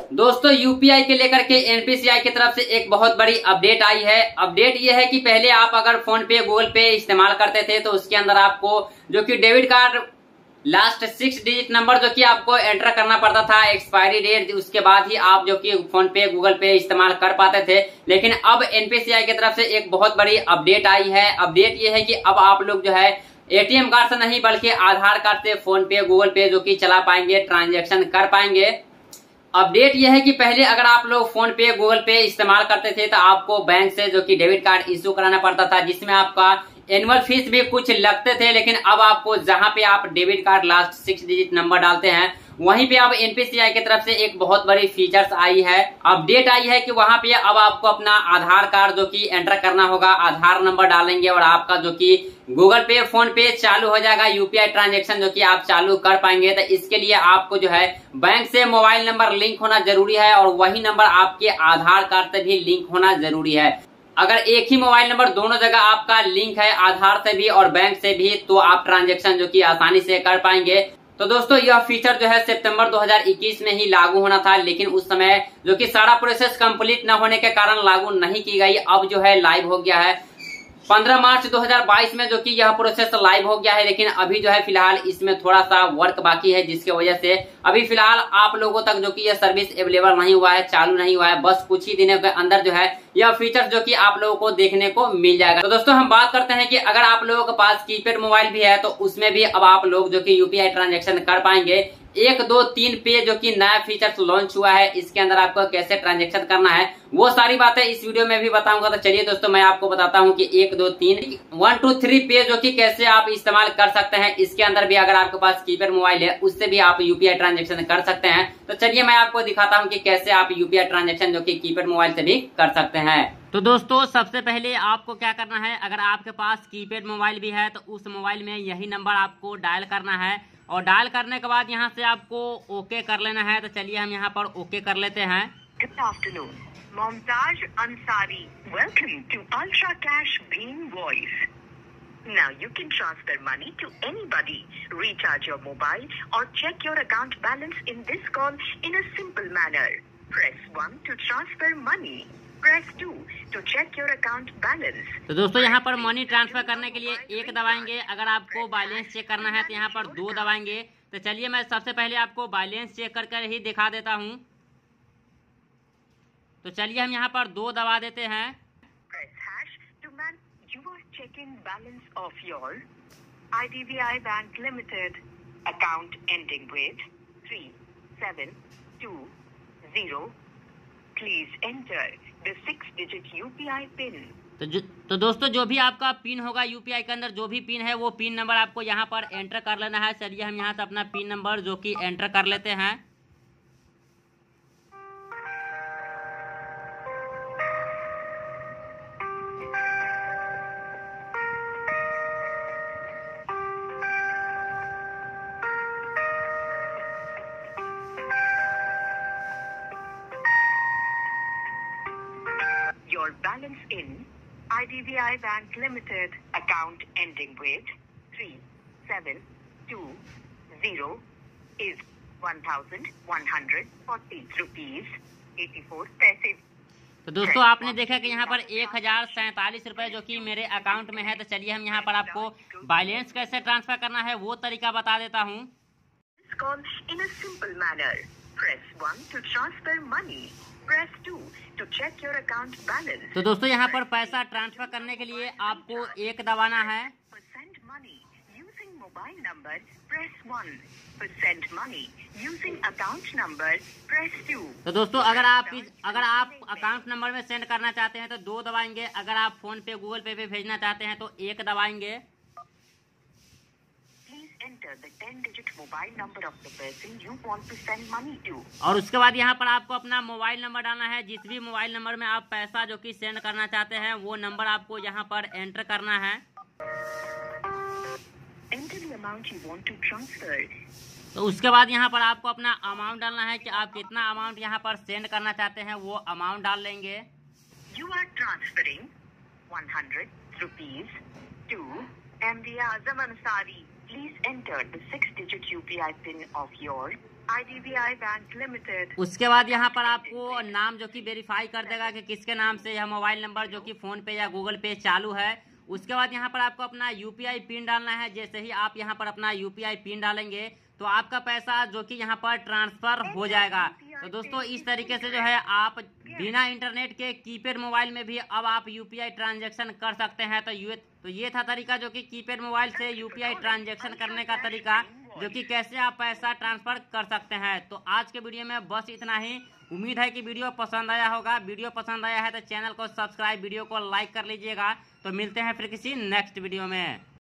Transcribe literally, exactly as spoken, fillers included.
दोस्तों यूपीआई के लेकर के एनपीसीआई की तरफ से एक बहुत बड़ी अपडेट आई है। अपडेट ये है कि पहले आप अगर फोन पे गूगल पे इस्तेमाल करते थे तो उसके अंदर आपको जो कि debit card last six digit number जो कि आपको एंटर करना पड़ता था, एक्सपायरी डेट, उसके बाद ही आप जो कि फोन पे गूगल पे इस्तेमाल कर पाते थे। लेकिन अब एनपीसीआई की तरफ से एक बहुत बड़ी अपडेट आई है। अपडेट ये है कि अब आप लोग जो है एटीएम कार्ड से नहीं बल्कि आधार कार्ड से फोन पे गूगल पे जो कि चला पाएंगे, ट्रांजेक्शन कर पाएंगे। अपडेट यह है कि पहले अगर आप लोग फोन पे गूगल पे इस्तेमाल करते थे तो आपको बैंक से जो कि डेबिट कार्ड इश्यू कराना पड़ता था, जिसमें आपका एनुअल फीस भी कुछ लगते थे। लेकिन अब आपको जहां पे आप debit card last six digit number डालते हैं वहीं पे अब एनपीसीआई की तरफ से एक बहुत बड़ी फीचर्स आई है, अपडेट आई है कि वहां पे अब आपको अपना आधार कार्ड जो कि एंटर करना होगा, आधार नंबर डालेंगे और आपका जो कि गूगल पे फोन पे चालू हो जाएगा, यूपीआई ट्रांजैक्शन जो कि आप चालू कर पाएंगे। तो इसके लिए आपको जो है बैंक से मोबाइल नंबर लिंक होना जरूरी है और वही नंबर आपके आधार कार्ड से भी लिंक होना जरूरी है। अगर एक ही मोबाइल नंबर दोनों जगह आपका लिंक है, आधार से भी और बैंक से भी, तो आप ट्रांजैक्शन जो कि आसानी से कर पाएंगे। तो दोस्तों यह फीचर जो है सितंबर दो हज़ार इक्कीस में ही लागू होना था, लेकिन उस समय जो कि सारा प्रोसेस कंप्लीट न होने के कारण लागू नहीं की गई। अब जो है लाइव हो गया है पंद्रह मार्च दो हज़ार बाईस में जो कि यह प्रोसेस लाइव हो गया है। लेकिन अभी जो है फिलहाल इसमें थोड़ा सा वर्क बाकी है, जिसकी वजह से अभी फिलहाल आप लोगों तक जो कि यह सर्विस अवेलेबल नहीं हुआ है, चालू नहीं हुआ है। बस कुछ ही दिनों के अंदर जो है यह फीचर जो कि आप लोगों को देखने को मिल जाएगा। तो दोस्तों हम बात करते हैं कि अगर आप लोगों के पास कीपैड मोबाइल भी है तो उसमें भी अब आप लोग जो कि यूपीआई ट्रांजेक्शन कर पाएंगे। एक दो तीन पे जो कि नया फीचर लॉन्च हुआ है, इसके अंदर आपको कैसे ट्रांजैक्शन करना है वो सारी बातें इस वीडियो में भी बताऊंगा। तो चलिए दोस्तों मैं आपको बताता हूं कि एक दो तीन वन टू थ्री पे जो कि कैसे आप इस्तेमाल कर सकते हैं। इसके अंदर भी अगर आपके पास कीपैड मोबाइल है उससे भी आप यूपीआई ट्रांजैक्शन कर सकते हैं। तो चलिए मैं आपको दिखाता हूँ कि कैसे आप यूपीआई ट्रांजैक्शन जो कि कीपैड मोबाइल से भी कर सकते हैं। तो दोस्तों सबसे पहले आपको क्या करना है, अगर आपके पास कीपैड मोबाइल भी है तो उस मोबाइल में यही नंबर आपको डायल करना है और डायल करने के बाद यहाँ से आपको ओके कर लेना है। तो चलिए हम यहाँ पर ओके कर लेते हैं। Good afternoon, Momtaj Ansari. Welcome to Ultra Cash Beam Voice. Now you can transfer money to anybody, recharge your mobile or check your account balance in this call in a simple manner. Press one to transfer money. Press two to check your account balance. तो दोस्तों यहाँ पर money transfer करने के लिए एक दबाएंगे, अगर आपको बैलेंस चेक करना है तो यहाँ पर दो दबाएंगे। तो चलिए मैं सबसे पहले आपको बैलेंस चेक कर कर ही दिखा देता हूँ। तो चलिए हम यहाँ पर दो दबा देते हैं। Press hash to man. You are checking balance of your I D B I Bank Limited account ending with three seven two zero. Please enter the six digit U P I pin. तो जो तो दोस्तों जो भी आपका pin होगा UPI के अंदर, जो भी पिन है वो पिन नंबर आपको यहाँ पर एंटर कर लेना है। चलिए हम यहाँ से अपना पिन नंबर जो कि एंटर कर लेते हैं। Your balance in I D B I Bank Limited account ending with three seven two zero is one thousand one hundred forty rupees eighty-four paise. तो दोस्तों आपने देखा कि यहाँ पर एक हजार सैतालीस रुपए जो कि मेरे अकाउंट में है। तो चलिए हम यहाँ पर आपको बैलेंस कैसे ट्रांसफर करना है वो तरीका बता देता हूँ। This call in a simple manner. Press one to transfer money. Press two to check your account balance. तो दोस्तों यहाँ पर पैसा ट्रांसफर करने के लिए आपको एक दबाना है। Send money using mobile number. Press one. Send money using account number. Press two. तो दोस्तों अगर आप अगर आप अकाउंट नंबर में सेंड करना चाहते हैं तो दो दबाएंगे, अगर आप फोन पे गूगल पे पे भेजना चाहते हैं तो एक दबाएंगे। Enter the ten digit mobile number of the person you want to send money to. और उसके बाद यहाँ पर आपको अपना मोबाइल नंबर डालना है। जिस भी मोबाइल नंबर में आप पैसा जो कि सेंड करना चाहते हैं वो नंबर आपको यहाँ पर एंटर करना है। Enter the amount you want to transfer. तो उसके बाद यहाँ पर आपको अपना अमाउंट डालना है कि आप कितना अमाउंट यहाँ पर सेंड करना चाहते हैं वो अमाउंट डाल लेंगे। You are transferring one hundred rupees to M D Azam Ansari. Please enter the six digit U P I pin of your I D B I bank limited. उसके बाद यहाँ पर आपको नाम जो कि वेरीफाई कर देगा कि किसके नाम से यह मोबाइल नंबर जो कि फोन पे या गूगल पे चालू है। उसके बाद यहाँ पर आपको अपना यूपीआई पिन डालना है। जैसे ही आप यहाँ पर अपना यूपीआई पिन डालेंगे तो आपका पैसा जो कि यहाँ पर ट्रांसफर हो जाएगा। तो दोस्तों इस तरीके से जो है आप बिना इंटरनेट के कीपैड मोबाइल में भी अब आप यूपीआई ट्रांजैक्शन कर सकते हैं। तो ये तो ये था तरीका जो कि कीपैड मोबाइल से यूपीआई ट्रांजैक्शन करने का तरीका, जो कि कैसे आप पैसा ट्रांसफर कर सकते हैं। तो आज के वीडियो में बस इतना ही। उम्मीद है कि वीडियो पसंद आया होगा। वीडियो पसंद आया है तो चैनल को सब्सक्राइब, वीडियो को लाइक कर लीजिएगा। तो मिलते हैं फिर किसी नेक्स्ट वीडियो में।